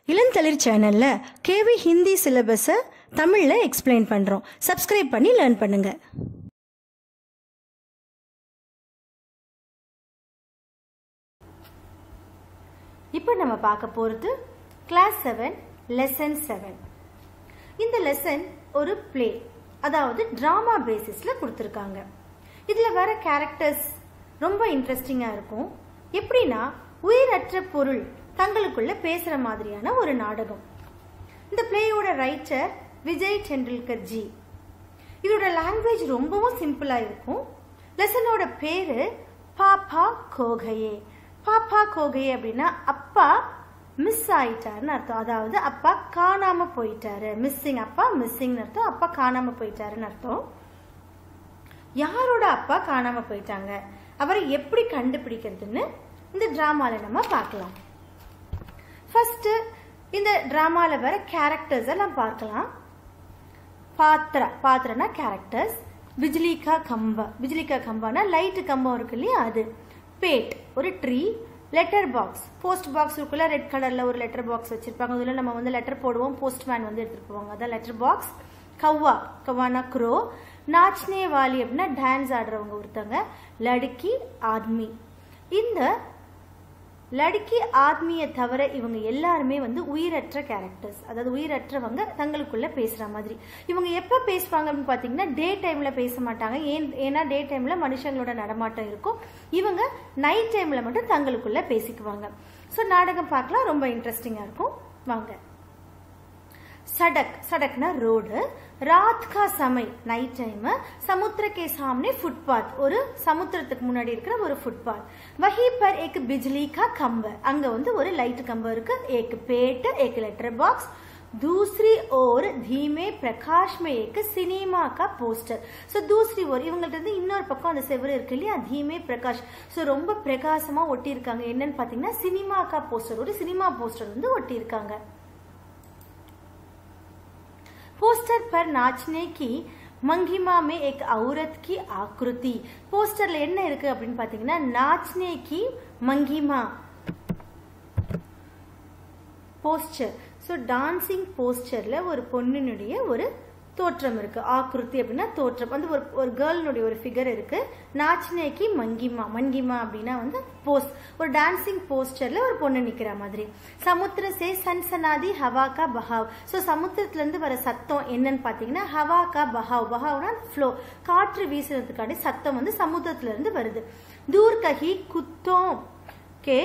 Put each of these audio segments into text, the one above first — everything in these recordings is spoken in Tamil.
இளந்தளிர் சேனல்ல கேவி ஹிந்தி சிலபஸை தமிழில் எக்ஸ்பிளைன் பண்ணுறோம். சப்ஸ்கிரைப் பண்ணி லேர்ன் பண்ணுங்க. இப்போ நம்ம பார்க்க போகிறது கிளாஸ் 7 லெசன் 7. இந்த லெசன் ஒரு பிளே, அதாவது ட்ராமா பேசிஸில் கொடுத்துருக்காங்க. இதில் வர கேரக்டர்ஸ் ரொம்ப இன்ட்ரெஸ்டிங்காக இருக்கும். எப்படின்னா, உயிரற்ற பொருள் தங்களுக்குள்ள பேசுற மாதிரியான ஒரு நாடகம். இந்த பிளேயோட ரைட்டர் விஜய் டெண்டுல்கர் ஜி. இதோட லாங்குவேஜ் ரொம்பவும் சிம்பிளா இருக்கும். லெசனோட பேரு பாப்பா கோகையே. பாப்பா கோகையே அப்படின்னா அப்பா மிஸ் ஆயிட்டாருன்னு அர்த்தம். அதாவது அப்பா காணாம போயிட்டாரு. மிஸ்ஸிங், அப்பா மிஸ்ஸிங் அர்த்தம். அப்பா காணாம போயிட்டாருன்னு அர்த்தம். யாரோட அப்பா காணாம போயிட்டாங்க, அவரை எப்படி கண்டுபிடிக்கிறதுன்னு இந்த டிராமால நம்ம பார்க்கலாம். ஃபர்ஸ்ட் இந்த டிராமால வர கேரக்டர்ஸ் எல்லாம் பார்க்கலாம். பாத்திரனா கேரக்டர்ஸ். பிஜ்லி கா கம்பா, பிஜ்லி கா கம்பானா லைட் கம்பம் இருக்கு இல்லையா, அது. பேட் ஒரு tree. Letter box, post box இருக்குல்ல, ரெட் கலர்ல ஒரு லெட்டர் பாக்ஸ் வச்சிருப்பாங்க. அதுல நம்ம வந்து லெட்டர் போடுவோம், போஸ்ட்மேன் வந்து எடுத்துட்டு போவாங்க, அதான் லெட்டர் பாக்ஸ். கவ்வா, கவ்வானா க்ரோ. நாச்னே வாலி அப்படின்னா டான்ஸ் ஆடுறவங்க ஒருத்தங்க. லடுக்கி ஆத்மி. இந்த லடுக்கி ஆத்மியை தவிர இவங்க எல்லாருமே வந்து உயிரற்ற கேரக்டர்ஸ், அதாவது உயிரற்றவங்க தங்களுக்குள்ள பேசுற மாதிரி. இவங்க எப்ப பேசுவாங்க அப்படின்னு பாத்தீங்கன்னா, டே டைம்ல பேச மாட்டாங்க. ஏன்னா டே டைம்ல மனுஷங்களோட நடமாட்டம் இருக்கும். இவங்க நைட் டைம்ல மட்டும் தங்களுக்குள்ள பேசிக்குவாங்க. ஸோ நாடகம் பார்க்கலாம், ரொம்ப இன்ட்ரெஸ்டிங்கா இருக்கும். வாங்க. सड़क, सड़कना रोड. रात का समय, नाइट टाइम. समुद्र के सामने फुटपाथ, ஒரு சமுத்திரத்துக்கு முன்னாடி இருக்கிற ஒரு फुटपाथ. वहीं पर एक बिजली का खंभा, அங்க வந்து ஒரு லைட் கம்பம் இருக்கு. एक पेट, एक लेटर बॉक्स. दूसरी ओर धीमे प्रकाश में एक सिनेमा का पोस्टर. सो दूसरी ओर இவங்கள்ட்ட இருந்து இன்னொரு பக்கம் அந்த செவரு இருக்கு இல்லையா, धीमे प्रकाश. சோ ரொம்ப பிரகாசமா ஒட்டி இருக்காங்க. என்னன்னு பாத்தீங்கன்னா, சினிமா கா போஸ்டர், ஒரு சினிமா போஸ்டர் வந்து ஒட்டி இருக்காங்க. पोस्टर पर नाचने की मंगिमा में एक औरत की आकृति. போஸ்டர்ல என்ன இருக்கு அப்படின்னு பாத்தீங்கன்னா, नाचने की मंगिमा போஸ்டர். சோ டான்சிங் போஸ்டர்ல ஒரு பொண்ணினுடைய ஒரு தோற்றம் இருக்கு. ஆக்ருதி அப்படின்னா தோற்றம், வந்து ஒரு கேர்ளுடைய ஒரு ஃபிகர் இருக்கு. நாச்னேக்கி மங்கிமா, மங்கிமா அப்படின்னா வந்து போஸ்ட், ஒரு டான்சிங் போஸ்டர்ல ஒரு பொண்ணு நிக்கிற மாதிரி. சமுத்திர சே சன்சனாதி ஹவா கா பஹாவ். சோ சமுத்திரத்துல இருந்து வர சத்தம் என்னன்னு பாத்தீங்கன்னா, ஹவா கா பஹாவ். பஹாவ்னா ஃப்ளோ, காற்று வீசுறதுக்காண்டி சத்தம் வந்து சமுத்திரத்துல இருந்து வருது. தூர் கஹி குத்தோ கே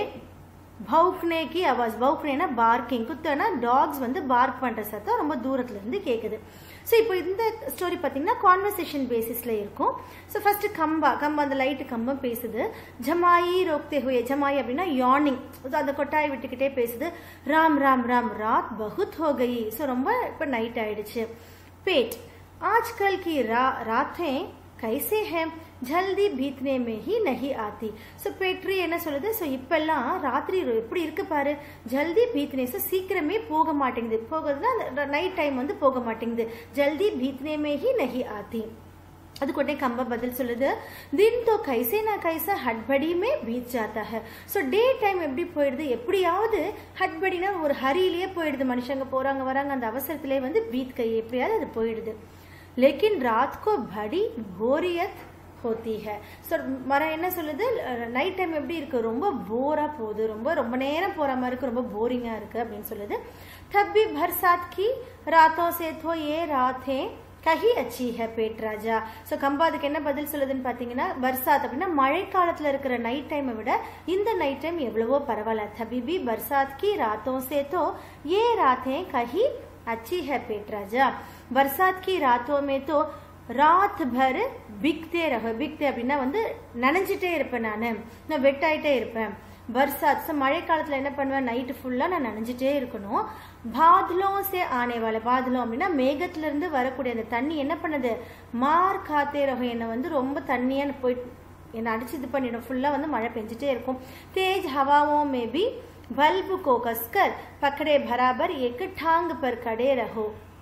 भौंकने की आवाज. भौंकनेना बार्किंग, कुत्तना டாக்ஸ் வந்து பார்க் பண்ற சத்தம் ரொம்ப தூரத்துல இருந்து கேக்குது. சோ இப்போ இந்த ஸ்டோரி பாத்தீங்கன்னா கான்வர்சேஷன் பேசிஸ்ல இருக்கும். சோ ஃபர்ஸ்ட் கம்பா அந்த லைட் கம்பம் பேசுது. ஜமாயி ரோக்தே ஹுயே, ஜமாயி அப்படின்னா யார்னிங், அந்த கொட்டாய் விட்டுக்கிட்டே பேசுது. ராம் ராம் ராம் ராத் பகுத் ஹோ கயி. சோ ரொம்ப இப்ப நைட் ஆயிடுச்சு. பேட், आजकल की रातें कैसे है, ஜல்தி பீத்னே மே ஹி நஹி ஆத்தி. ஸோ பேட்ரி என்ன சொல்லுது, ஸோ இப்பெல்லாம் ராத்திரி எப்படி இருக்கு பாரு, ஜல்தி பீத்னே, ஸோ சீக்கிரமே போக மாட்டேங்குது. போகிறதுனா நைட் டைம் வந்து போக மாட்டேங்குது. ஜல்தி பீத்னே மே ஹி நஹி ஆத்தி. அதுக்கு உடனே கம்பா பதில் சொல்லுது, தின் தோ கைசே நா கைசா ஹட்படியுமே பீத் ஜாத்தா ஹை. ஸோ டே டைம் எப்படி போயிடுது, எப்படியாவது ஹட்படினா ஒரு ஹரியிலேயே போயிடுது. மனுஷங்க போறாங்க வராங்க, அந்த அவசரத்திலே வந்து பீத் கை எப்படியாவது அது போயிடுது. லேக்கின் ராத் கோ படி போரியத் होती है. सो மரம் என்ன சொல்லுது, நைட் டைம் எப்படி இருக்கு, ரொம்ப போரா போகுது, ரொம்ப நேரம் போற மாதிரி இருக்கு, ரொம்ப போரிங்கா இருக்கு அப்படின்னு சொல்லுது. தப்பி பர்சாத் கி ராத்தோं से तो ये रातें कहीं अच्छी है पेट राजा. சோ கம்பா அதுக்கு என்ன பதில் சொல்லுதுன்னு பாத்தீங்கன்னா, பர்சாத் அப்படின்னா மழை காலத்துல இருக்கிற நைட் டைமை விட இந்த நைட் டைம் எவ்வளவோ பரவாயில்ல. தபிபி பர்சாத் கி रातों से तो ये रातें कहीं अच्छी है पेट राजा. बरसात की रातों में तो ராத் பர் பிக்தே ரஹ. பிக்தே அப்படின்னா வந்து நனைஞ்சிட்டே இருப்பேன், நான் வெட்டாயிட்டே இருப்பேன். பர்சாத், மழை காலத்துல என்ன பண்ணுவேன், நைட்டு ஃபுல்லா நான் நனைஞ்சிட்டே இருக்கணும். பாத்லோं से आने वाले, பாத்லோं அப்படின்னா மேகத்துல இருந்து வரக்கூடிய அந்த தண்ணி என்ன பண்ணுது, மார் காத்தே ரஹ, என்ன வந்து ரொம்ப தண்ணியா போயிட்டு என்ன அடிச்சு இது பண்ணிடும். ஃபுல்லா வந்து மழை பெஞ்சிட்டே இருக்கும். तेज हवाओं में भी बल्ब को कसकर पकड़े बराबर एक ठांग पर खड़े रहो.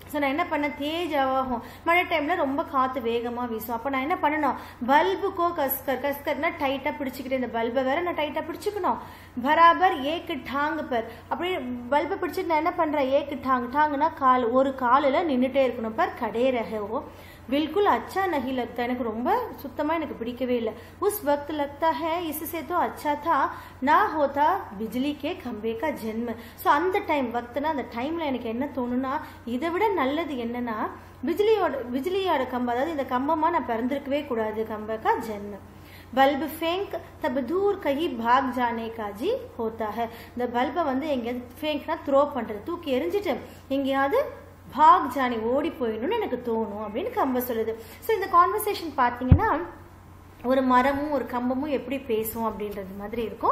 ஸோ நான் என்ன பண்ணேன், தேஜ் ஆகும். மழை டைமில் ரொம்ப காற்று வேகமாக வீசும். அப்போ நான் என்ன பண்ணணும், பல்புக்கோ கஸ்கர்னா டைட்டாக பிடிச்சிக்கிட்டு, இந்த பல்பை வேற நான் டைட்டாக பிடிச்சிக்கணும். பராபர் ஏக்கு டாங்கு பர், அப்படியே பல்பை பிடிச்சிட்டு நான் என்ன பண்ணுறேன், ஏக்கு டாங்குனா கால், ஒரு காலில் நின்றுட்டே இருக்கணும். பர் கடே ரஹோ बिल्कुल अच्छा नहीं लगता, எனக்கு ரொம்ப சுத்தமா எனக்கு பிடிக்கவே இல்லை. उस वक्त लगता है इससे तो अच्छा था ना होता बिजली के खंबे का जन्म. ஸோ அந்த டைம் வக்த்னா அந்த டைம்ல எனக்கு என்ன தோணுனா, இதை விட நல்லது என்னன்னா பிஜ்லியோட கம்பம், அதாவது இந்த கம்பமா நான் பிறந்திருக்கவே கூடாது. கம்ப का जन्म. बल्ब फेंक तब दूर कहीं भाग जाने का जी होता है. இந்த பல்பை வந்து எங்கேயாவது ஃபேங்க்னா த்ரோ பண்றது, தூக்கி எரிஞ்சிட்டு எங்கேயாவது பாக் ஜானி ஓடி போயிடணும்னு எனக்கு தோணும் அப்படின்னு கம்ப சொல்லுது. ஸோ இந்த கான்வர்சேஷன் பார்த்தீங்கன்னா ஒரு மரமும் ஒரு கம்பமும் எப்படி பேசும் அப்படின்றது மாதிரி இருக்கும்.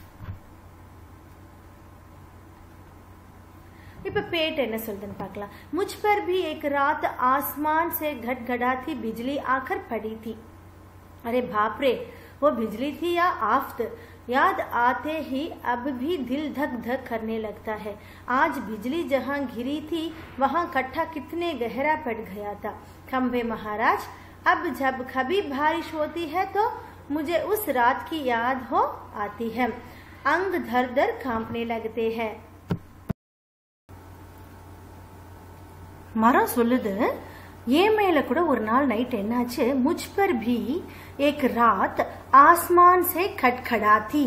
இப்ப पेट என்ன சொல்லுதுன்னு பார்க்கலாம். मुझ पर भी एक रात आसमान से घटघटाती बिजली आकर पड़ी थी. अरे बाप रे, वो बिजली थी या आफत, याद आते ही अब भी दिल धक धक करने लगता है. आज बिजली जहां गिरी थी वहां कट्ठा कितने गहरा पड़ गया था. खंबे महाराज, अब जब कभी बारिश होती है तो मुझे उस रात की याद हो आती है. अंग धर धर कांपने लगते हैं. மரம் சொல்லுது, ஏன் மேல கூட ஒரு நாள் நைட் என்னாச்சு, मुझ पर भी एक रात आसमान से खटखड़ाती.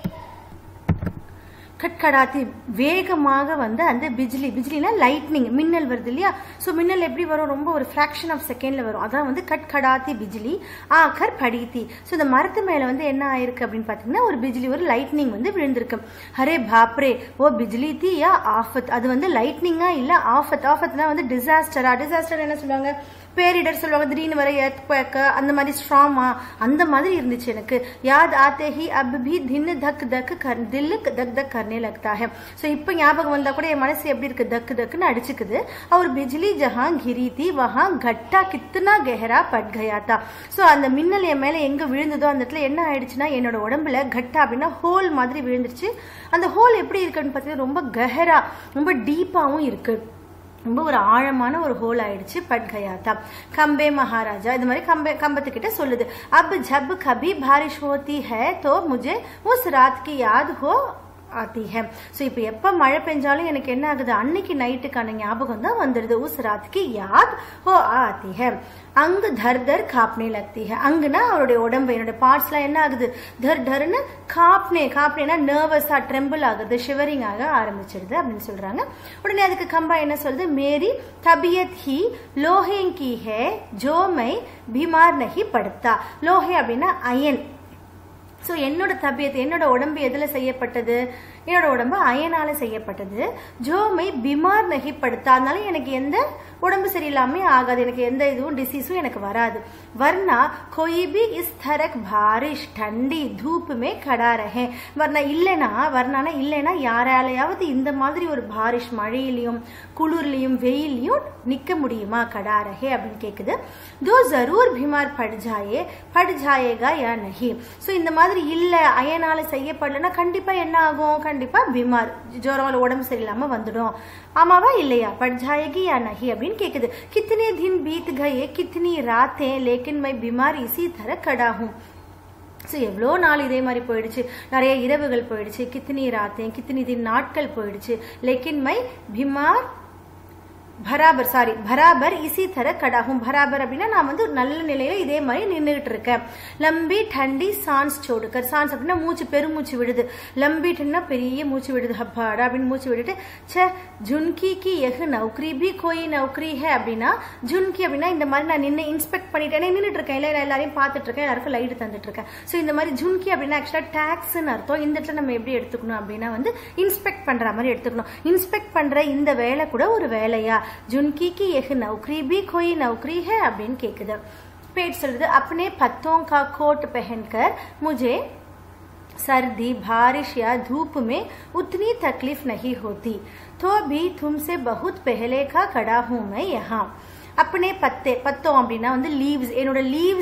கட்கடாத்தி வேகமாக வந்து அந்த பிஜ்லினா லைட்னிங், மின்னல் வருது இல்லையா. ஸோ மின்னல் எப்படி வரும், ரொம்ப ஒரு ஃபிராக்ஷன் ஆஃப் செகண்ட்ல வரும். அதான் வந்து கட்கடாத்தி பிஜ்லி ஆக்கர் படித்தி. ஸோ இந்த மரத்து மேல வந்து என்ன ஆயிருக்கு அப்படின்னு பாத்தீங்கன்னா, ஒரு பிஜ்லி, ஒரு லைட்னிங் வந்து விழுந்திருக்கு. ஹரே பாப்ரே, ஓ பிஜ்லி தீ யா ஆஃபத். அது வந்து லைட்னிங்கா இல்ல ஆஃபத். ஆஃபத்னா வந்து டிசாஸ்டரா. டிசாஸ்டர் என்ன சொல்லுவாங்க, பேரிடர் சொல்லுவாங்க. திடீர்னு வர எர்த்குவேக் அந்த மாதிரி ஸ்ட்ராமா அந்த மாதிரி இருந்துச்சு எனக்கு. யாத் ஆத்தே ஹி அப் பி தின் தக் தக் தில் தக் தக் கர்னே லக்தா ஹை. ஸோ இப்போ ஞாபகம் வந்தா கூட என் மனசு எப்படி இருக்கு, தக்கு தக்குன்னு அடிச்சுக்குது. அவர் பிஜ்லி ஜஹான் கிரி தி வஹா கட்டா கித்தனா கெஹரா பட் கயா தா. ஸோ அந்த மின்னல் என் மேல எங்க விழுந்ததோ அந்த இடத்துல என்ன ஆயிடுச்சுன்னா, என்னோட உடம்புல கட்டா அப்படின்னா ஹோல் மாதிரி விழுந்துருச்சு. அந்த ஹோல் எப்படி இருக்குன்னு பார்த்தீங்கன்னா ரொம்ப கஹரா, ரொம்ப டீப்பாவும் இருக்கு, ரொம்ப ஒரு ஆழமான ஒரு ஹோல் ஆயிடுச்சு. பட் கயா தா. கம்பே மகாராஜா இது மாதிரி கம்பத்துக்கிட்ட சொல்லுது. அப் ஜப் கபி பாரிஷ் ஹோத்தி ஹை தோ முझे उस रात की याद हो आती है. ஸோ இப்போ எப்போ மழை பெஞ்சாலும் எனக்கு என்ன ஆகுது, அன்னைக்கு நைட்டுக்கான ஞாபகம் தான் வந்துடுது. उस रात की याद हो आती है. अंग धर धर कांपने लगती है. अंगना அவருடைய உடம்பு, என்னோட பார்ட்ஸ்லாம் என்ன ஆகுது, தர் டர்னு காப்னேனா நர்வஸா ட்ரெம்பிள் ஆகுது, ஷிவரிங் ஆக ஆரம்பிச்சிடுது அப்படின்னு சொல்றாங்க. உடனே அதுக்கு கம்பா என்ன சொல்லுது, மேரி தபியத் he லோஹே Ki hey Joe my बीमार नहीं पड़ता. லோஹே அப்படின்னா அயன். ஸோ என்னோட தபியத், என்னோட உடம்பு எதுல செய்யப்பட்டது, என்னோட உடம்பு அயனால செய்யப்பட்டது. ஜோமை பிமார் நகிப்படுத்தா, அதனால எனக்கு எந்த உடம்பு சரியில்லாம ஆகாது, எனக்கு எந்த இதுவும் டிசீஸும் எனக்கு வராது. வர்ணா कोई भी इस तरह बारिश ठंडी धूप में खड़ा रहे. வர்ணா இல்லைனா யாராலையாவது இந்த மாதிரி ஒரு பாரிஷ் மழையிலையும் குளிர்லையும் வெயிலையும் நிக்க முடியுமா, கடா ரஹே அப்படின்னு கேக்குது. दो जरूर बीमार पड़ जाएगा या नहीं. ஸோ இந்த மாதிரி இல்ல அயனால செய்யப்படலன்னா கண்டிப்பா என்ன ஆகும், கண்டிப்பா பிமார், ஜுரம் உடம்பு சரியில்லாம வந்துடும். ஆமாவா இல்லையா, பட் ஜாயேகி யா நஹி அப்படின்னு கேக்குது. கித்தனே தின் பீத் கயே கித்தனி ராத்தே லேக்கின் மை बीमार इसी तरह खड़ा हूं. ஸோ எவ்வளோ நாள் இதே மாதிரி போயிடுச்சு, நிறைய இரவுகள் போயிடுச்சு. கித்தனி ராத்தே கித்தனி தின் நாட்கள் போயிடுச்சு. லேக்கின் மை बीमार பராபர் இசி தர கடாகும். பராபர் அப்படின்னா நான் வந்து நல்ல நிலையில இதே மாதிரி நின்றுகிட்டு இருக்கேன். லம்பி டண்டி சான்ஸ் சோடுக்கர். சான்ஸ் அப்படின்னா மூச்சு, பெருமூச்சு விடுது. லம்பி டன்னா பெரிய மூச்சு விடுது, ஹப்பாடா அப்படின்னு மூச்சு விட்டுட்டு சே ஜுன்கி கி எஹ் நௌக்கரி பி கோயி நௌக்கரி ஹே அப்படின்னா, ஜுன்கி அப்படின்னா இந்த மாதிரி நான் நின்று இன்ஸ்பெக்ட் பண்ணிட்டேன், நின்றுட்டு இருக்கேன், இல்லை எல்லாரையும் பார்த்துட்டு இருக்கேன், எல்லாருக்கும் லைட் தந்துட்டு இருக்கேன். ஸோ இந்த மாதிரி ஜுன்கி அப்படின்னா ஆக்சுவலா டாக்ஸ்ன்னு அர்த்தம். இந்த இடத்துல நம்ம எப்படி எடுத்துக்கணும் அப்படின்னா வந்து இன்ஸ்பெக்ட் பண்ற மாதிரி எடுத்துக்கணும். இன்ஸ்பெக்ட் பண்ற இந்த வேலை கூட ஒரு வேலையா, जुनकी की यह नौकरी भी कोई नौकरी है அப்படின்னு கேக்குது. पेट சொல்லுது, अपने पत्तों का कोट पहनकर मुझे सर्दी बारिश या धूप में उतनी तकलीफ नहीं होती, तो भी तुमसे बहुत पहले का खड़ा हूं मैं यहाँ. अपने पत्ते, पत्तों அப்படின்னா வந்து லீவ்ஸ், என்னோட லீவ்ஸ்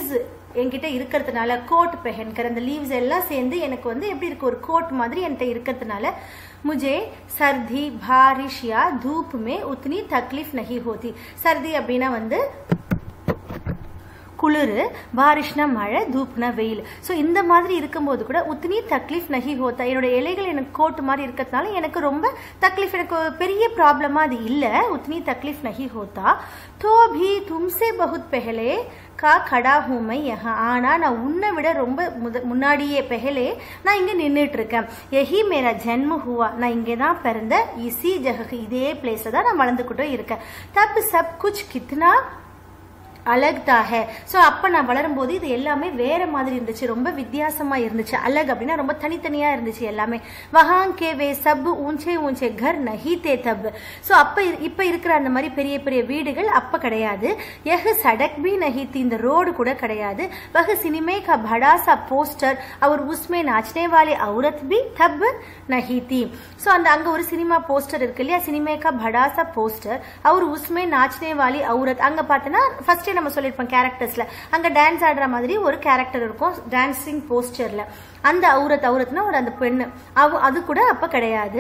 என்கிட்ட இருக்கிறதுனால கோட் பெஹன்கர் அந்த லீவ்ஸ் எல்லாம் சேர்ந்து எனக்கு வந்து எப்படி இருக்கு ஒரு கோட் மாதிரி என்கிட்ட இருக்கிறதுனால मुझे सर्दी बारिश या धूप में उतनी तकलीफ नहीं होती. सर्दी அப்படினா வந்து குளிர், பாரிஷ்னா மழை, தூப்னா வெயில். ஸோ இந்த மாதிரி இருக்கும்போது கூட உத்னி தக்லீஃப் நஹி ஹோத்தா, என்னோட இலைகள் எனக்கு கோட் மாதிரி இருக்கிறதுனால எனக்கு ரொம்ப தக்லீஃப், எனக்கு பெரிய ப்ராப்ளமா அது இல்லை. உத்னி தக்லீஃப் நஹி ஹோத்தா. तो भी तुमसे बहुत पहले का खड़ा हूं मैं यहाँ. ஆனா நான் உன்னை விட ரொம்ப முன்னாடியே பெஹலே நான் இங்க நின்றுட்டு இருக்கேன். यही मेरा जन्म हुआ, நான் இங்கே தான் பிறந்த. इसी जगह இதே பிளேஸ்ல தான் நான் வளர்ந்துகிட்டே இருக்கேன். तब सब कुछ कितना அலக்தா ஹே. ஸோ அப்போ நான் வளரும்போது இது எல்லாமே வேற மாதிரி இருந்துச்சு, ரொம்ப வித்தியாசமா இருந்துச்சு. அலக் அப்படின்னா ரொம்ப தனித்தனியா இருந்துச்சு எல்லாமே. வஹாங் கே வே சப் ஊஞ்சே ஊஞ்சே கர் நஹி தே தப். ஸோ அப்போ இப்போ இருக்கிற அந்த மாதிரி பெரிய பெரிய வீடுகள் அப்போ கிடையாது. யஹ் சடக் பி நஹி தி, இந்த ரோடு கூட கிடையாது. வஹ் சினிமே கா படா சா போஸ்டர் और उसमें नाचने वाली औरत भी तब नहीं थी. ஸோ அந்த அங்க ஒரு சினிமா போஸ்டர் இருக்கு இல்லையா, சினிமே கா படா சா போஸ்டர் और उसमें नाचने वाली औरत. அங்க பார்த்தனா ஃபர்ஸ்ட் நம்ம சொல்லிருப்போம் கேரக்டர்ஸ்ல அங்க டான்ஸ் ஆடுற மாதிரி ஒரு கேரக்டர் இருக்கும் டான்சிங் போஸ்டர்ல. அந்த औरतனா ஒரு அந்த பெண்ணு, அது கூட அப்ப கிடையாது.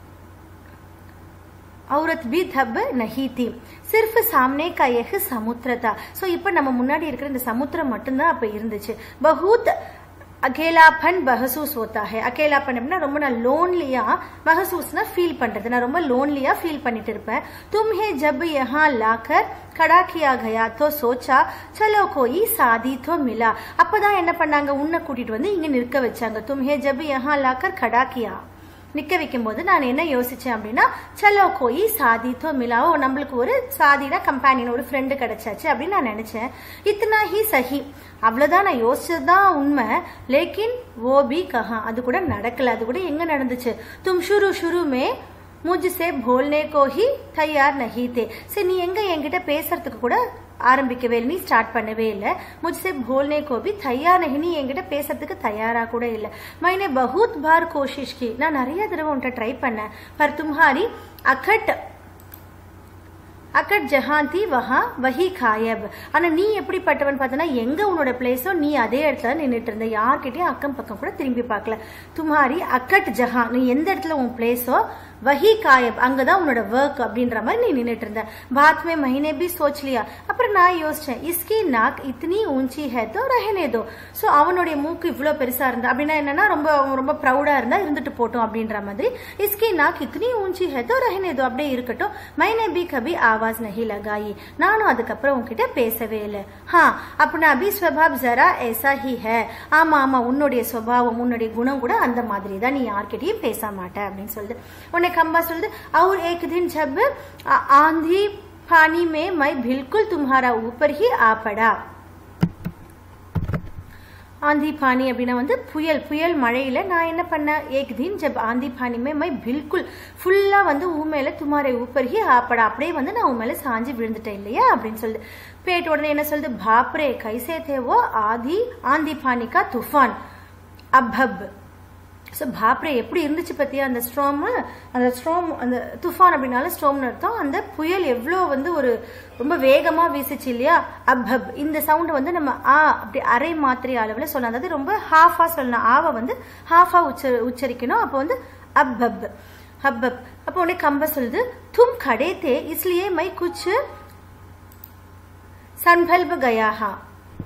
औरत भी तब नहीं थी. सिर्फ सामने का यह समुद्र था. सो இப்ப நம்ம முன்னாடி இருக்கிற இந்த சமுத்திரம் மட்டும்தான் அப்ப இருந்துச்சு. बहुत अकेलापन महसूस होता है. अकेलापन அப்படின்னா ரொம்ப நான் லோன்லியா, महसूसனா ஃபீல் பண்றது, நான் ரொம்ப லோன்லியா ஃபீல் பண்ணிட்டு இருப்பேன். तुम्हें जब यहाँ लाकर खड़ा किया गया तो सोचा चलो कोई शादी तो मिला. அப்பதான் என்ன பண்ணாங்க, உன்னை கூட்டிட்டு வந்து இங்க நிற்க வச்சாங்க. तुम्हें जब यहाँ लाकर खड़ा किया, நிக்க வைக்கும் போது நான் என்ன யோசிச்சேன் அப்படின்னா, சலோ கோயி சாதி தோ மிலாவோ, நம்மளுக்கு ஒரு சாதினா கம்பேனியன், ஒரு ஃப்ரெண்டு கிடைச்சாச்சு அப்படின்னு நான் நினைச்சேன். இத்தனா ஹி சஹி, அவ்வளவுதான் நான் யோசிச்சதுதான் உண்மை. லேக்கின் ஓ பி கஹா, அது கூட நடக்கல. அது கூட எங்க நடந்துச்சு, தும் ஷுரு மே मुझसे बोलने को ही तैयार नहीं थे. சரி நீ எங்க என்கிட்ட பேசுறதுக்கு கூட ஆரம்பிக்கவே இல்லை, நீ ஸ்டார்ட் பண்ணவே இல்லை. मुझसे बोलने को भी तैयार नहीं, நீ என்கிட்ட பேசுறதுக்கு தயாரா கூட இல்லை. मैंने बहुत बार कोशिश की, நான் நிறைய தடவை உன்கிட்ட ட்ரை பண்ணேன். पर तुम्हारी அக்கட் ஜஹாந்தி வஹா வஹி காயப். ஆனா நீ எப்படிப்பட்டவன் பார்த்தனா, எங்க உன்னோட பிளேஸோ நீ அதே இடத்துல நின்றுட்டு இருந்த, யார்கிட்டயும் அக்கம் பக்கம் கூட திரும்பி பார்க்கல. துமாரி அக்கட் ஜஹான், நீ எந்த இடத்துல உன் பிளேஸோ वही कायब, அங்கதான் உன்னோட ஒர்க் அப்படின்ற மாதிரி நீ நின்னுட்டு இருந்த. बात में मैंने भी सोच लिया. அப்புறம் நான் யோசிச்சேன், इसकी नाक इतनी ऊंची है तो रहने दो. சோ அவனுடைய மூக்கு இவ்வளவு பெருசா இருந்தா அப்படின்னா என்னன்னா, ரொம்ப ரொம்ப ப்ரௌடா இருந்தா இருந்துட்டு போட்டோம் அப்படின்ற மாதிரி. इसकी नाक इतनी ऊंची है तो रहने दो, அப்படியே இருக்கட்டும். मैंने भी कभी आवाज नहीं लगाई, நானும் அதுக்கப்புறம் உன்கிட்ட பேசவே இல்லை. हाँ अपना भी स्वभाव जरा ऐसा ही है. ஆமா ஆமா, உன்னுடைய சுபாவம் உன்னுடைய குணம் கூட அந்த மாதிரி தான், நீ யார்கிட்டயும் பேச மாட்ட அப்படின்னு சொல்லுது. உன்னை खंबा சொல்லுது. और एक दिन जब आंधी पानी में मैं बिल्कुल तुम्हारा ऊपर ही आ पड़ा. आंधी पानी அப்படின்னா வந்து புயல், புயல் மழையில நான் என்ன பண்ணேன், एक दिन जब आंधी पानी में मैं बिल्कुल ஃபுல்லா வந்து ஊமேல तुम्हारे ऊपर ही आ पड़ा, அப்படியே வந்து நான் உன் மேல சாஞ்சி விழுந்துட்டேன் இல்லையா அப்படின்னு சொல்லுது. பேட் உடனே என்ன சொல்லுது, बापरे कैसे थे वो आंधी पानी का तूफान अब. ஸோ பாப்ரே எப்படி இருந்துச்சு பத்தியா அந்த ஸ்ட்ரோம், அந்த துஃபான் அப்படின்னால ஸ்ட்ரோம்னு அர்த்தம். அந்த புயல் எவ்வளோ வந்து ஒரு ரொம்ப வேகமா வீசிச்சு இல்லையா. அப் இந்த சவுண்ட் வந்து நம்ம அப்படி அரை மாத்திரை அளவில் சொல்லலாம், அதாவது ரொம்ப ஹாஃபா சொல்லணும். ஆவை வந்து ஹாஃபா உச்சரிக்கணும். அப்போ வந்து அப் ஹப். அப்போ உடனே கம்ப சொல்லுது, தும் खड़े थे इसलिए मैं कुछ संभल गया हा.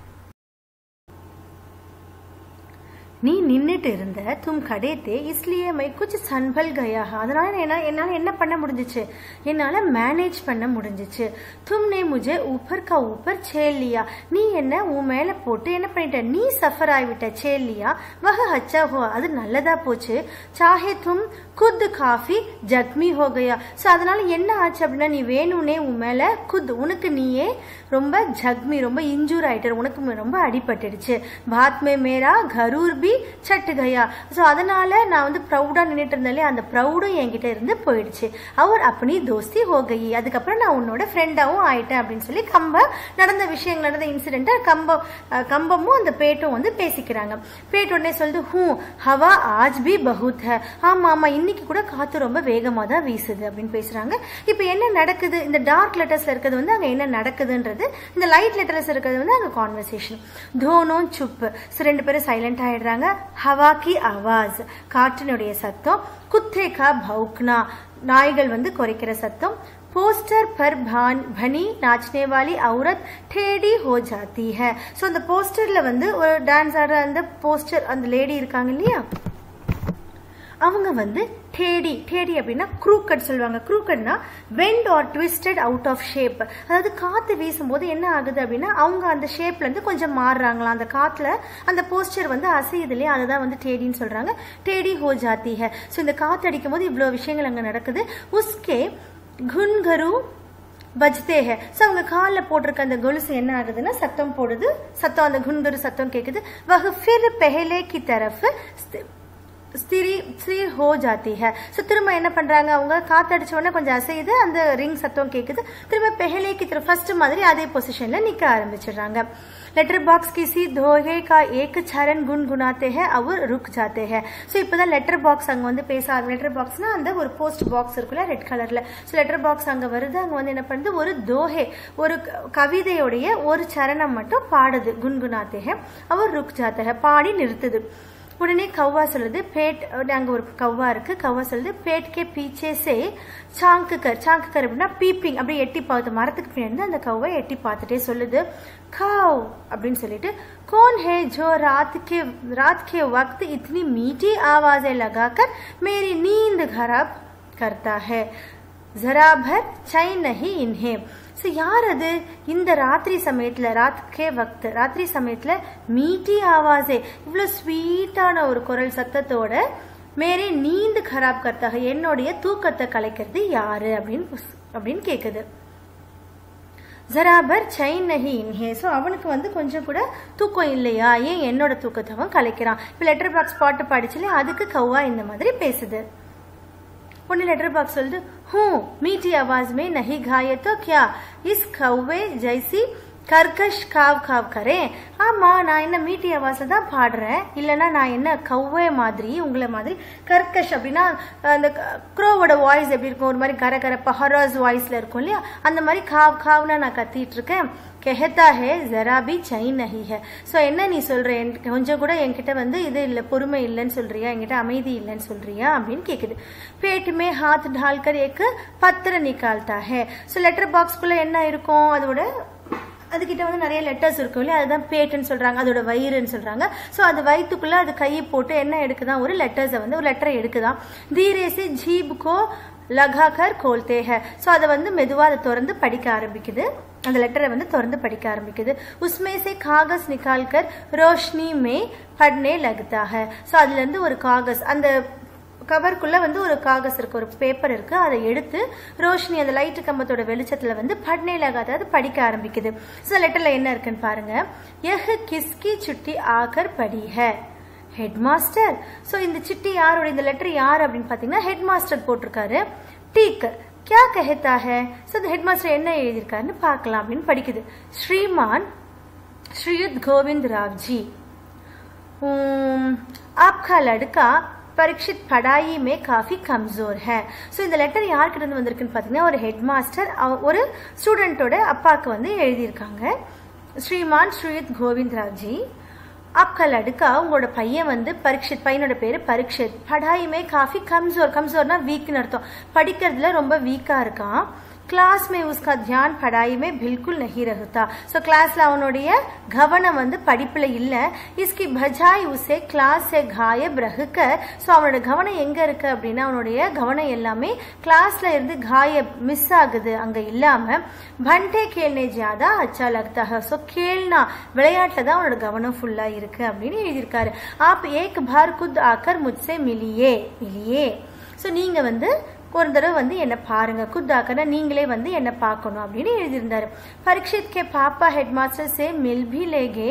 நீ நின்னுட்டு இருந்த, தும் கடைத்தே இஸ்லியே மை குछ संभल गया हा, அதனால என்னால என்ன பண்ண முடிஞ்சிச்சு, என்னால மேனேஜ் பண்ண முடிஞ்சிச்சு. तुमने मुझे ऊपर का ऊपर छेल लिया, நீ என்ன உன் மேல போட்டு என்ன பண்ணிட்ட, நீ சஃபர் ஆகிவிட்ட. छेल लिया वह अच्छा हुआ, அது நல்லதா போச்சு. चाहे तुम खुद काफी जख्मी हो गया. சோ அதனால என்ன ஆச்சு அப்படின்னா, நீ வேணும்னே உன் மேல खुद உனக்கு நீயே ரொம்ப ஜக்மி, ரொம்ப இன்ஜூர் ஆயிட்ட, உனக்கு ரொம்ப அடிபட்டுடுச்சு. बात में मेरा गरूर भी சட் கயா. ஸோ அதனால நான் வந்து ப்ரௌடா நின்றுட்டு இருந்தேன், அந்த ப்ரௌடும் என்கிட்ட இருந்து போயிடுச்சு. அவர் அப்படி தோஸ்தி ஹோகி, அதுக்கப்புறம் நான் உன்னோட ஃப்ரெண்டாவும் ஆயிட்டேன் அப்படின்னு சொல்லி நடந்த விஷயங்கள், நடந்த இன்சிடென்ட்டை கம்பமும் அந்த பேட்டும் வந்து பேசிக்கிறாங்க. பேட் உடனே சொல்லுது, who Hawa Aaj B பஹுத் high. ஆமா ஆமா, இன்னைக்கு கூட காத்து ரொம்ப வேகமா தான் வீசுது அப்படின்னு பேசுறாங்க. இப்போ என்ன நடக்குது, இந்த டார்க் லெட்டர்ஸ்ல இருக்கிறது வந்து அங்க என்ன நடக்குதுன்றது, இந்த லைட் லெட்டர்ஸ் இருக்கிறது வந்து அங்க கான்வர்சேஷன். தோனோ சுப். ஸோ ரெண்டு பேரும் சைலண்ட் ஆயிடுறாங்க. ஹவா கி ஆவாஸ், காற்றினுடைய சத்தம். குத்தே கா பௌக்னா, நாய்கள் வந்து குறைக்கிற சத்தம். போஸ்டர் पर भनी नाचने वाली औरत टेढ़ी हो जाती है. ஸோ அந்த போஸ்டர்ல வந்து ஒரு டான்ஸ் ஆடுற அந்த போஸ்டர், அந்த லேடி இருக்காங்க இல்லையா, அவங்க வந்து டேடி அப்படின்னா க்ரூக்கட் சொல்லுவாங்க. க்ரூக்கட்னா bent or twisted out of shape. அதாவது காத்து வீசும்போது என்ன ஆகுது அப்படின்னா அவங்க அந்த ஷேப்ல இருந்து கொஞ்சம் மாறுறாங்களா, அந்த காத்துல அந்த போஸ்டர் வந்து அசையுது இல்லையா, அதுதான் வந்து டேடின்னு சொல்றாங்க. டேடி ஹோ ஜாத்தி ஹை. ஸோ இந்த காத்து அடிக்கும் போது இவ்வளவு விஷயங்கள் அங்க நடக்குது. உஸ்கே குன்கரு பஜ்தே ஹை. ஸோ அவங்க காலில் போட்டிருக்க அந்த கொலுசு என்ன ஆகுதுன்னா சத்தம் போடுது, சத்தம் அந்த குன்கரு சத்தம் கேட்குது. வஹ் ஃபிர் பெஹலே கி தரஃப் ஸ்திர் ஹோ ஜாத்தி ஹை. ஸோ திரும்ப என்ன பண்றாங்க, அவங்க காத்தடிச்ச உடனே கொஞ்சம் அசையுது, அந்த ரிங் சத்தம் கேட்குது. திரும்ப பெஹலேக்கு ஃபர்ஸ்ட் மாதிரி அதே பொசிஷன்ல நிக்க ஆரம்பிச்சிடுறாங்க. लेटर बॉक्स किसी दोहे का एक चरण गुनगुनाते हैं और रुक जाते हैं. ஸோ இப்போதான் லெட்டர் பாக்ஸ் அங்கே வந்து பேச லெட்டர் பாக்ஸ்னா அந்த ஒரு போஸ்ட் பாக்ஸ் இருக்குல்ல ரெட் கலர்ல. ஸோ லெட்டர் பாக்ஸ் அங்கே வருது. அங்கே வந்து என்ன பண்ணுது, ஒரு தோஹே, ஒரு கவிதையுடைய ஒரு சரணம் மட்டும் பாடுது. குன்குனாத்தே ஹை அவர் ருக் ஜாத்தே ஹை, பாடி நிறுத்துது. உடனே கௌவா சொல்லுது, பேட், அங்க ஒரு கௌவா இருக்கு, கௌவா சொல்லுது, பேட் கே பீச்சே சே சாங்குக்கர். சாங்குக்கர் அப்படின்னா பீப்பிங், அப்படியே எட்டி பார்த்து, மரத்துக்கு பின்னாடி அந்த கௌவை எட்டி பார்த்துட்டே சொல்லுது, காவ் அப்படின்னு சொல்லிட்டு, कौन है जो रात के वक्त इतनी मीठी आवाजें लगाकर मेरी नींद खराब करता है, जरा भर चैन नहीं इन्हें. ஸோ யார் அது, இந்த ராத்திரி சமயத்தில், ராத்திரி சமயத்தில் மீட்டி ஆவாஸே, இவ்வளோ ஸ்வீட்டான ஒரு குரல் சத்தத்தோட மேரே நீந்து கராப் கர்த்தாக, என்னுடைய தூக்கத்தை கலைக்கிறது யாரு அப்படின்னு கேட்குது. ஜராபர் சைன் நஹி இன்ஹே. ஸோ அவனுக்கு வந்து கொஞ்சம் கூட தூக்கம் இல்லையா, ஏன் என்னோட தூக்கத்தை அவன் கலைக்கிறான். இப்போ லெட்டர் பாக்ஸ் பாட்டு பாடிச்சுல, அதுக்கு கௌவா இந்த மாதிரி பேசுது. उन्हें लेटर बॉक्स சொல்லுது, हूँ मीठी आवाज में नहीं गाये तो क्या इस कौवे जैसी கர்கஷ் காவ் காவ் கரே. ஆமா, நான் என்ன மீட்டி ஆவாஸ்ல தான் பாடுறேன், இல்லைன்னா நான் என்ன கௌவே மாதிரி உங்களை மாதிரி கர்கஷ் அப்படின்னா அந்த க்ரோவோட வாய்ஸ் எப்படி இருக்கும், ஒரு மாதிரி கர பஹராஸ் வாய்ஸ்ல இருக்கும் இல்லையா, அந்த மாதிரி காவ் காவ்னா நான் கத்திட்டு இருக்கேன். கெஹத்தா ஹே ஜரா பி சைன் நஹி ஹை. ஸோ என்ன நீ சொல்ற, கொஞ்சம் கூட என்கிட்ட வந்து இது இல்லை, பொறுமை இல்லைன்னு சொல்றியா, என்கிட்ட அமைதி இல்லைன்னு சொல்றியா அப்படின்னு கேக்குது. பேட் மே ஹாத் டால்கர் ஏக்கு பத்திர நிக்கால்தா ஹே. ஸோ லெட்டர் பாக்ஸ்குள்ள என்ன இருக்கும், அதோட அதுக்கிட்ட வந்து நிறைய லெட்டர்ஸ் இருக்கும் இல்லையா, அதுதான் பேட்டுன்னு சொல்றாங்க, அதோட வயிறுன்னு சொல்றாங்க. ஸோ அது வயிற்றுக்குள்ள அது கையை போட்டு என்ன எடுக்குதான், ஒரு லெட்டர்ஸை வந்து ஒரு லெட்டரை எடுக்குதான். தீரேசி ஜீப்கோ லகாகர் கோல்தே ஹை. ஸோ அதை வந்து மெதுவாக அதை திறந்து படிக்க ஆரம்பிக்குது, அந்த லெட்டரை வந்து திறந்து படிக்க ஆரம்பிக்குது. உஸ்மே சே காகஸ் நிகால்கர் ரோஷ்னி மே பட்னே லக்தா ஹை. ஸோ அதுல இருந்து ஒரு காகஸ், அந்த கவருக்குள்ள வந்து ஒரு காகஸ் இருக்கு, ஒரு பேப்பர் இருக்கு, அதை எடுத்து ரோஷினி அந்த லைட்டு கம்பத்தோட வெளிச்சத்துல வந்து பட்னே லகாத, அது படிக்க ஆரம்பிக்குது. ஸோ லெட்டர்ல என்ன இருக்குன்னு பாருங்க. யஹ் கிஸ்கி சுட்டி ஆகர் படி ஹை, ஹெட் மாஸ்டர். ஸோ இந்த சிட்டி யாரோட, இந்த லெட்டர் யார் அப்படின்னு பாத்தீங்கன்னா ஹெட் மாஸ்டர் போட்டிருக்காரு. டீக் क्या कहता है. ஸோ இந்த ஹெட் மாஸ்டர் என்ன எழுதியிருக்காருன்னு பார்க்கலாம் அப்படின்னு படிக்குது. ஸ்ரீமான் श्रीयुत गोविंद राव जी, आपका लड़का परीक्षित पढ़ाई में काफी कमजोर है. ஸோ இந்த லெட்டர் யார்கிட்ட இருந்து வந்திருக்குன்னு பாத்தீங்கன்னா ஒரு ஹெட் மாஸ்டர் ஒரு ஸ்டூடெண்டோட அப்பாவுக்கு வந்து எழுதியிருக்காங்க. ஸ்ரீமான் ஸ்ரீயுத் கோவிந்த் ராவ் ஜி, आपका लड़का, உங்களோட பையன் வந்து பரீட்சித், பையனோட பேரு பரீட்சித், पढ़ाई में काफी कमजोर, कमजोरனா வீக்னு அர்த்தம், படிக்கிறதுல ரொம்ப வீக்கா இருக்கான். क्लास में उसका ध्यान पढ़ाई में बिल्कुल नहीं रहता. सो क्लासல அவனுடைய கவனம் வந்து படிப்புல இல்ல. इसकी बजाय उसे क्लास से गायब रहकर, சோ அவனோட கவனம் எங்க இருக்கு அப்படின்னா அவனுடைய கவனம் எல்லாமே கிளாஸ்ல இருந்து गायब மிஸ் ஆகுது, அங்க இல்லாம घंटे खेलने ज्यादा अच्छा लगता है. सो खेलना, விளையாட்டுல தான் அவனோட கவனம் ஃபுல்லா இருக்கு அப்படின்னு எழுதியிருக்காரு. आप एक बार खुद आकर मुझसे मिलिए. சோ நீங்க வந்து ஒரு தடவை வந்து என்ன பாருங்க, குத்தாக்கனா நீங்களே வந்து என்ன பார்க்கணும் அப்படின்னு எழுதியிருந்தாரு. परीक्षित के पापा हेडमास्टर से मिल भी ले गए तो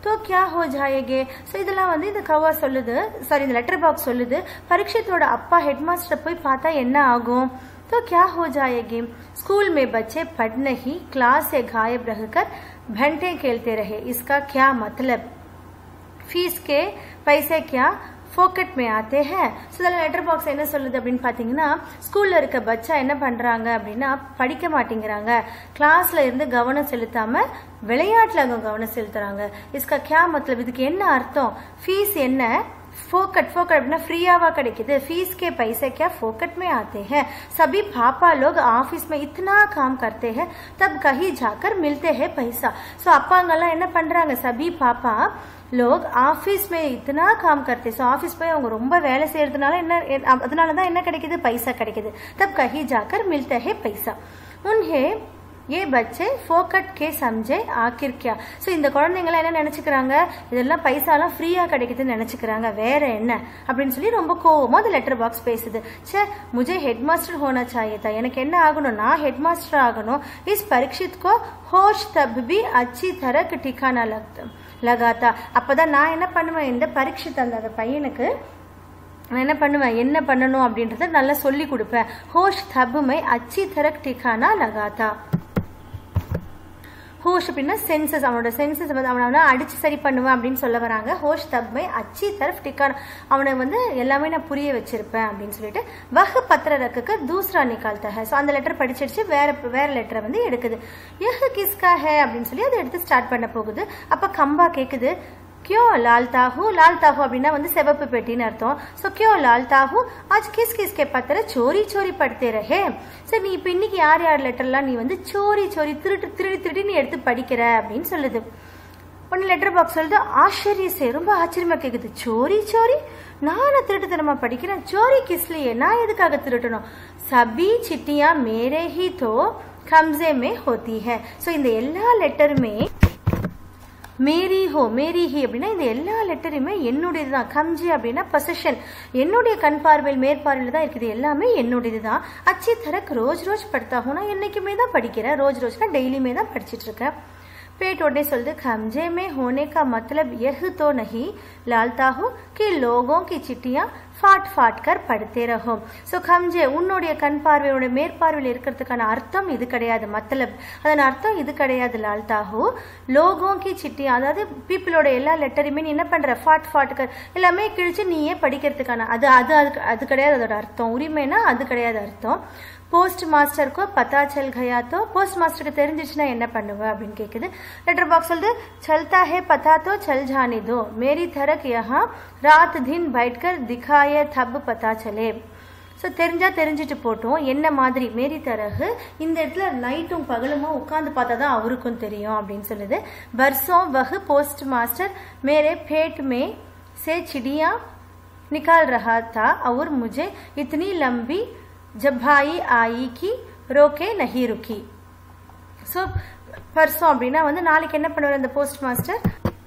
तो क्या हो जाएगे. ஸோ இதெல்லாம் வந்து இந்த கவா சொல்லுது, சாரி இந்த லெட்டர் பாக்ஸ் சொல்லுது, பரீட்சித்தோட அப்பா ஹெட் மாஸ்டர் போய் பார்த்தா என்ன ஆகும். तो क्या हो जाएगी. स्कूल में बच्चे पढ़ नहीं, क्लास से गायब रहकर घंटे खेलते रहे. इसका क्या मतलब. फीस के पैसे क्या फोकट में आते हैं. ஸோ இதில் லெட்டர் பாக்ஸ் என்ன சொல்லுது அப்படின்னு பார்த்தீங்கன்னா, ஸ்கூலில் இருக்க பச்சா என்ன பண்ணுறாங்க அப்படின்னா படிக்க மாட்டேங்கிறாங்க, கிளாஸில் இருந்து கவனம் செலுத்தாமல் விளையாட்டில் அவங்க கவனம் செலுத்துறாங்க. इसका क्या मतलब. இதுக்கு என்ன அர்த்தம். ஃபீஸ் என்ன, फोकट. फोकट अपना फ्रीयावा கிடைக்குது. फीस के पैसे क्या फोकट में आते हैं. सभी पापा लोग ऑफिस में इतना काम करते हैं तब कहीं जाकर मिलते हैं पैसा. सो அப்பாங்கெல்லாம் என்ன பண்றாங்க, सभी पापा लोग ऑफिस में इतना काम करते. सो ऑफिस போய் அவங்க ரொம்ப வேலை செய்யறதுனால என்ன, அதனால தான் என்ன கிடைக்குது, பைசா கிடைக்குது. तब कहीं जाकर मिलते हैं पैसा. उन्हें ये बच्चे फोकट के समझे आखिर क्या. ஸோ இந்த குழந்தைங்களாம் என்ன நினைச்சுக்கிறாங்க, இதெல்லாம் பைசாலாம் ஃப்ரீயா கிடைக்குதுன்னு நினைச்சுக்கிறாங்க, வேற என்ன அப்படின்னு சொல்லி ரொம்ப கோவமா அந்த லெட்டர் பாக்ஸ் பேசுது. சே मुझे हेड मास्टर होना चाहिए था. எனக்கு என்ன ஆகணும், நான் ஹெட் மாஸ்டர் ஆகணும். इस परीक्षित को होश तब भी अच्छी तरह ठिकाना लगाता. அப்பதான் நான் என்ன பண்ணுவேன், இந்த பரீட்சித் அந்த பையனுக்கு நான் என்ன பண்ணுவேன், என்ன பண்ணணும் அப்படின்றத நல்லா சொல்லி கொடுப்பேன். ஹோஷ் தப் மை அச்சி தரக் டிகானா லகாத்தா. ஹோஷ் அப்படின்னா சென்சஸ், அவனோட சென்சஸ் வந்து அவனை அடிச்சு சரி பண்ணுவேன் அப்படின்னு சொல்ல வராங்க. ஹோஷ் தப்மை அச்சி தரஃப் டிக்கான், அவனை வந்து எல்லாமே நான் புரிய வச்சிருப்பேன் அப்படின்னு சொல்லிட்டு வஹ் பத்திர ரக்குக்கு தூசரா நிக்கால்தா ஹே. ஸோ அந்த லெட்டர் படிச்சிருச்சு, வேற லெட்டரை வந்து எடுக்குது. யஹ் கிஸ்கா ஹே அப்படின்னு சொல்லி அதை எடுத்து ஸ்டார்ட் பண்ண போகுது. அப்ப கம்பா கேக்குது, क्यों लालता हूँ. लालता हूँ அப்படின்னா வந்து சிவப்பு பெட்டின்னு அர்த்தம். ஸோ क्यों लालता हूँ, आज किस किस के पत्र चोरी चोरी पढ़ते रहे. சரி நீ இப்போ இன்னைக்கு யார் யார் லெட்டர்லாம் நீ வந்து சோரி சோரி திருடி நீ எடுத்து படிக்கிற அப்படின்னு சொல்லுது. ஒன்னு லெட்டர் பாக்ஸ் சொல்லுது, ஆச்சரிய ரொம்ப ஆச்சரியமா கேக்குது, சோரி சோரி நானும் திருட்டுத்தனமா படிக்கிறேன். சோரி கிஸ்லியே, நான் எதுக்காக திருட்டணும். சபி சிட்டியா மேரே ஹி தோ கம்சே மே ஹோத்தி ஹே. ஸோ இந்த எல்லா லெட்டருமே மேரி ஹோ, மேரி ஹி அப்படின்னா இந்த எல்லா லெட்டருமே என்னுடையது தான். கம்ஜி அப்படின்னா பொசஷன், என்னுடைய கண் பார்வையில் மேற்பார்வையில் தான் இருக்குது, எல்லாமே என்னுடையது தான். அச்சி தரக் ரோஜ் ரோஜ் படுத்தா ஹூ, நான் என்னைக்குமே தான் படிக்கிறேன், ரோஜ் ரோஜ்னா டெய்லியுமே தான் படிச்சுட்டு இருக்கேன். पेट उड़ने சொல்லுது, खमजे में होने का मतलब यह तो नहीं लालता हूँ कि लोगों की चिट्ठियां फाट फाट कर पढ़ते रहो. ஸோ खमजे உன்னுடைய கண் பார்வையோட மேற்பார்வையில் இருக்கிறதுக்கான அர்த்தம் இது கிடையாது. மத்தலப் அதன் அர்த்தம் இது கிடையாது. லால்தா ஹூ லோகோ கி சிட்டியா, அதாவது பீப்புளோட எல்லா லெட்டரையுமே நீ என்ன பண்ற, ஃபாட் ஃபாட் கர் எல்லாமே கிழிச்சு நீயே படிக்கிறதுக்கான அது அது அது கிடையாது அதோட அர்த்தம். உரிமைனா அது கிடையாது அர்த்தம். போஸ்ட் மாஸ்டருக்கு பத்தா செல் கயா தோ, போஸ்ட் மாஸ்டருக்கு தெரிஞ்சிச்சுன்னா என்ன பண்ணுவ அப்படின்னு கேக்குது. லெட்டர் பாக்ஸ் சொல்லுது, चलता है पता तो चल जाने दो, मेरी तरक यहाँ रात दिन बैठकर दिखाए तब पता चले. ஸோ தெரிஞ்சா தெரிஞ்சிட்டு போட்டோம், என்ன மாதிரி மேரி தரகு இந்த இடத்துல நைட்டும் பகலுமா உட்காந்து பார்த்தா தான் அவருக்கும் தெரியும் அப்படின்னு சொல்லுது. बरसों वह पोस्ट मास्टर मेरे पेट में से चिड़िया निकाल रहा था और मुझे इतनी लंबी जब भाई आई की रोके नहीं रुकी. ஸோ பர்சோம் அப்படின்னா வந்து நாளைக்கு என்ன பண்ணுவார் அந்த போஸ்ட் மாஸ்டர்,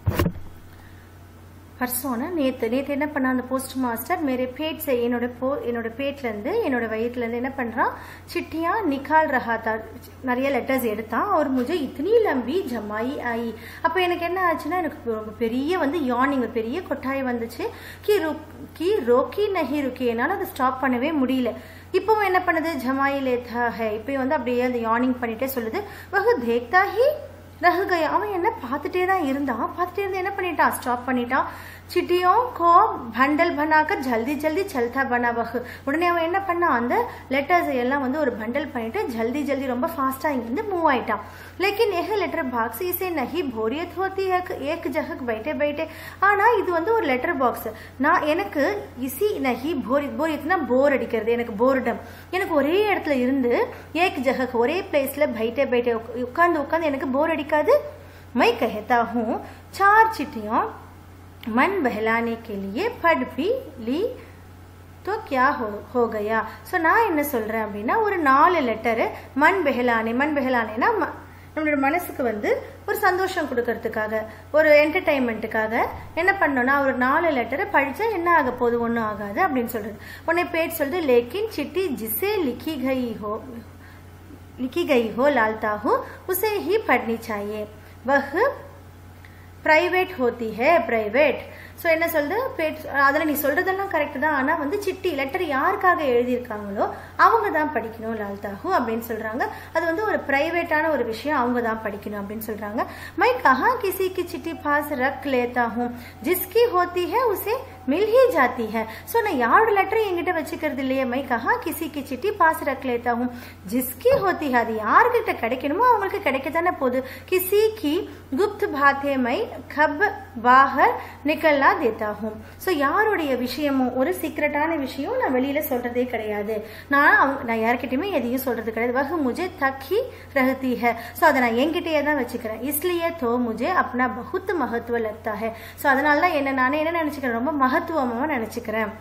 பர்சோனா நேத்து என்ன பண்ணா அந்த போஸ்ட் மாஸ்டர் மேரே பேட் சே என்னோட பேட்ல இருந்து என்னோட வயிற்றுல இருந்து என்ன பண்றான், சிட்டியா நிக்கால் ரஹா தா, நிறைய லெட்டர்ஸ் எடுத்தான். அவர் முஜே இத்தனி லம்பி ஜமாயி ஆயி, அப்ப எனக்கு என்ன ஆச்சுன்னா எனக்கு ரொம்ப பெரிய வந்து யானிங், ஒரு பெரிய கொட்டாய் வந்துச்சு. கி ரோக்கி நஹி ருக்கி, என்னால அதை ஸ்டாப் பண்ணவே முடியல. இப்பவும் என்ன பண்ணுது, ஜமாயி லேத்தா ஹே, இப்பயும் வந்து அப்படியே அந்த யானிங் பண்ணிட்டே சொல்லுது. வஹு தேக்தா ஹி ரஹ் கயா, அவன் என்ன பார்த்துட்டே தான் இருந்தான், பார்த்துட்டே இருந்து என்ன பண்ணிட்டான், ஸ்டாப் பண்ணிட்டான். चिट्ठियों को बंडल बनाकर जल्दी जल्दी चलता बना वह, உடனே அவன் என்ன பண்ணான், அந்த லெட்டர்ஸ் எல்லாம் வந்து ஒரு பண்டல் பண்ணிட்டு ஜல்தி ஜல்தி ரொம்ப ஃபாஸ்டா இங்கிருந்து மூவ் ஆயிட்டான். लेकिन यह लेटर बॉक्स इसे नहीं बोरियत होती है एक जगह बैठे बैठे. ஆனா இது வந்து ஒரு லெட்டர் பாக்ஸ், நான் எனக்கு இசி நஹி போரியத்னா போர் அடிக்கிறது, எனக்கு போர்டம், எனக்கு ஒரே இடத்துல இருந்து ஏக் ஜஹக் ஒரே பிளேஸ்ல बैठे बैठे உட்கார்ந்து எனக்கு போர் அடிக்காது. मैं कहता हूँ 4 चिट्ठियां मन बहलाने के लिए पढ़ भी ली तो क्या हो गया. ஸோ நான் என்ன சொல்றேன் அப்படின்னா, ஒரு 4 லெட்டர் மண் பெஹலானேனா நம்மளோட மனசுக்கு வந்து ஒரு சந்தோஷம் கொடுக்கறதுக்காக, ஒரு என்டர்டைன்மெண்ட்டுக்காக என்ன பண்ணோம்னா ஒரு 4 லெட்டரை படிச்சா என்ன ஆக போகுது, ஒன்றும் ஆகாது அப்படின்னு சொல்றது. உடனே பேட் சொல்றது, லேக்கின் चिट्ठी जिसे लिखी गई हो लालता हूँ उसे ही पढ़नी चाहिए. वह பிரைவேட் ஹோத்தி ஹே பிரைவேட். ஸோ என்ன சொல்லுது, அதில் நீ சொல்றதெல்லாம் கரெக்ட் தான், ஆனால் வந்து சிட்டி லெட்டர் யாருக்காக எழுதியிருக்காங்களோ அவங்க தான் படிக்கணும் லால்தாஹூ அப்படின்னு சொல்றாங்க. அது வந்து ஒரு பிரைவேட்டான ஒரு விஷயம், அவங்க தான் படிக்கணும் அப்படின்னு சொல்றாங்க. மை கஹா கிசி கி சிட்டி பாஸ் ரக் லேத்தா ஹூ ஜிஸ்கி ஹோத்தி ஹே உசே மில் ஹி ஜாத்தி ஹை. ஸோ நான் யாரோட லெட்டரை என்கிட்ட வச்சுக்கிறது இல்லையே. மை கஹா கிசி கி சிட்டி பாஸ் ரக் லேத்தா ஹூ ஜிஸ்கி ஹோத்தி ஹை, அது யாருக்கிட்ட கிடைக்கணுமோ அவங்களுக்கு கிடைக்கத்தானே போகுது. கிசி கி குப்த் பாத்தே மை கப் பாஹர் நிக்கல்லா தேத்தா ஹூம். ஸோ யாருடைய விஷயமும் ஒரு சீக்ரெட்டான விஷயம் நான் வெளியில சொல்றதே கிடையாது, நான் யார்கிட்டயுமே எதையும் சொல்றது கிடையாது. வஹ் முஜே தக் ஹி ரஹதி ஹை. ஸோ அதை நான் என்கிட்டயே தான் வச்சுக்கிறேன். இஸ்லியே தோ முஜே அப்னா பஹுத் மஹத்துவ லக்தா ஹை. ஸோ அதனால தான் நானே என்ன நினைச்சுக்கிறேன், ரொம்ப மகத்துவமா நினைச்சுக்கிறேன்.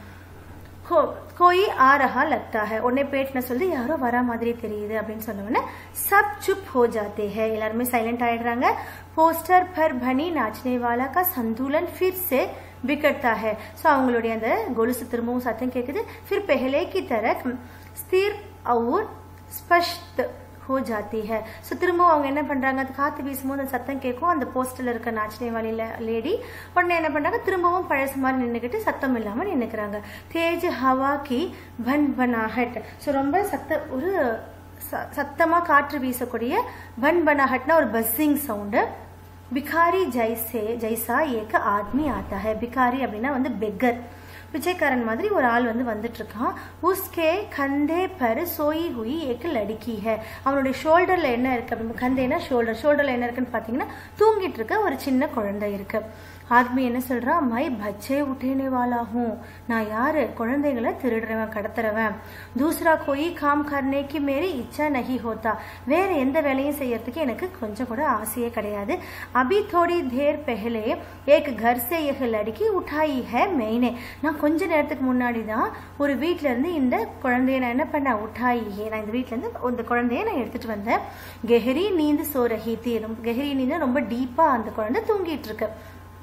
கோயி ஆ ரஹா லக்தா ஹை. உடனே பேட்ன சொல்லி யாரோ வரா மாதிரி தெரியுது அப்படின்னு சொன்னவொடனே சப் சுப் ஹோ ஜாத்தே ஹை, எல்லாருமே சைலண்ட் ஆயிடுறாங்க. போஸ்டர் பர் பனி நாச்சனே வாலா கா சந்தூலன் ஃபிர் சே बिगड़ता है. ஸோ அவங்களுடைய அந்த கொலுசு திரும்பவும் சத்தம் கேட்குது. फिर पहले की तरह स्थिर और स्पष्ट हो जाती है. ஸோ திரும்பவும் அவங்க என்ன பண்றாங்க, அது காத்து வீசும்போது அந்த சத்தம் கேட்கும். அந்த போஸ்டர்ல இருக்க நாச்சனே வாலி லேடி உடனே என்ன பண்றாங்க, திரும்பவும் பழசு மாதிரி நின்றுக்கிட்டு சத்தம் இல்லாம நின்னுக்கிறாங்க. தேஜ் ஹவா கி பன் பனாஹட். ஸோ ரொம்ப ஒரு சத்தமா காற்று வீசக்கூடிய பன் பனாஹட்னா ஒரு பஸ்ஸிங் சவுண்டு. भिखारी जैसा एक आदमी आता है. भिखारी அப்படின்னா வந்து பெக்கர், பிச்சைக்காரன் மாதிரி ஒரு ஆள் வந்து வந்துட்டு இருக்கான். உஸ்கே கந்தே பர் சோயி ஹுயி ஏக் லடுக்கி ஹை. அவனுடைய ஷோல்டர்ல என்ன இருக்கு அப்படின்னு, கந்தேனா ஷோல்டர்ல என்ன இருக்குன்னு பாத்தீங்கன்னா தூங்கிட்டு இருக்க ஒரு சின்ன குழந்தை இருக்கு. ஆத்மி என்ன சொல்றான், மை பச்சே உட்டேனே வாலா ஹூ, நான் யாரு, குழந்தைகளை திருடுறவன் கடத்துறவன். தூசரா கோயி காம் கர்னே கி மேரி இச்சா நஹி ஹோத்தா, வேற எந்த வேலையும் செய்யறதுக்கு எனக்கு கொஞ்சம் கூட ஆசையே கிடையாது. அபி தோடி தேர் பெஹலே ஏக் கர் சே யஹ் லடுக்கி உठाई है मैंने. நான் கொஞ்ச நேரத்துக்கு முன்னாடி தான் ஒரு வீட்ல இருந்து இந்த குழந்தைய நான் என்ன பண்ண, உठाई है, நான் இந்த வீட்ல இருந்து இந்த குழந்தைய நான் எடுத்துட்டு வந்தேன். கெஹரி நீந்து சோ ரஹி थी. கெஹரி நீந்து ரொம்ப டீப்பா அந்த குழந்தை தூங்கிட்டு இருக்கு.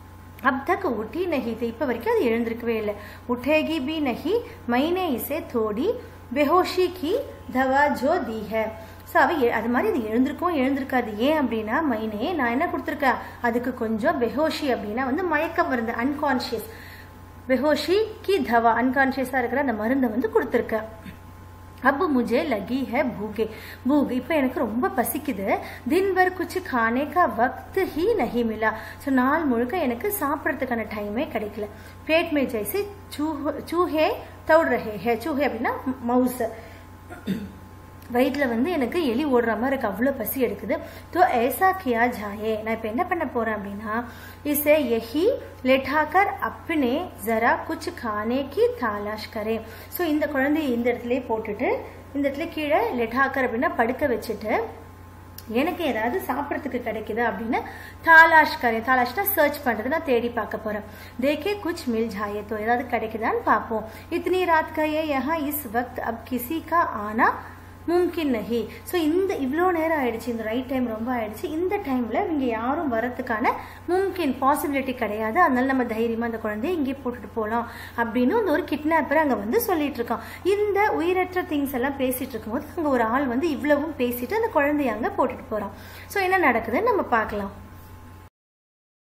अब तक उठी नहीं थी, இப்ப வரைக்கும் அது எழுந்திருக்கவே இல்லை. उठेगी भी नहीं, मैंने इसे थोड़ी बेहोशी की दवा जो दी है. ஸோ அது மாதிரி அது எழுந்திருக்காது. ஏன் அப்படின்னா மைனே நான் என்ன கொடுத்துருக்கேன், அதுக்கு கொஞ்சம் பெஹோஷி அப்படின்னா வந்து மயக்கம் மருந்து, அன்கான்சியஸ். பெஹோஷி கி தவா, அன்கான்சியஸா இருக்கிற அந்த மருந்தை வந்து கொடுத்துருக்கேன். अब मुझे लगी है भूख. இப்போ எனக்கு ரொம்ப பசிக்குது. दिन भर कुछ खाने का वक्त ही नहीं मिला. ஸோ நாள் முழுக்க எனக்கு சாப்பிட்றதுக்கான டைமே கிடைக்கல. पेट में जैसे चूहे दौड़ रहे हैं. चूहे அப்படின்னா மவுஸ். வயிற்றுல வந்து எனக்கு எலி ஓடுற மாதிரி இருக்கு, அவ்வளோ பசி எடுக்குது. तो ऐसा किया जाए, நான் இப்போ என்ன பண்ண போறேன் அப்படின்னா, इसे यही लेटाकर अपने जरा कुछ खाने की तलाश करें. ஸோ இந்த குழந்தையை இந்த இடத்துல போட்டுட்டு இந்த இடத்துல கீழே லெட்டாக்கர் அப்படின்னா படுக்க வச்சுட்டு எனக்கு ஏதாவது சாப்பிட்றதுக்கு கிடைக்குது அப்படின்னு தாலாஷ் கரேன். தாலாஷ்னா சர்ச் பண்றது, நான் தேடி பார்க்க போறேன். தேக்கே குச் மில் ஜாயே, तो ஏதாவது கிடைக்குதான்னு பார்ப்போம். इतनी रात का ये यहाँ इस वक्त अब किसी का आना மும்கின் நஹி. ஸோ இந்த இவ்வளோ நேரம் ஆயிடுச்சு, இந்த ரைட் டைம் ரொம்ப ஆயிடுச்சு. இந்த டைம்ல இங்க யாரும் வரத்துக்கான மும்கின் பாசிபிலிட்டி கிடையாது. அதனால நம்ம தைரியமா அந்த குழந்தைய இங்கே போட்டுட்டு போகலாம் அப்படின்னு ஒரு கிட்னாப்பர் அங்க வந்து சொல்லிட்டு இருக்கான். இந்த உயிரற்ற திங்ஸ் எல்லாம் பேசிட்டு இருக்கும்போது அங்க ஒரு ஆள் வந்து இவ்வளவும் பேசிட்டு அந்த குழந்தைய அங்க போட்டுட்டு போறான். ஸோ என்ன நடக்குதுன்னு நம்ம பார்க்கலாம்.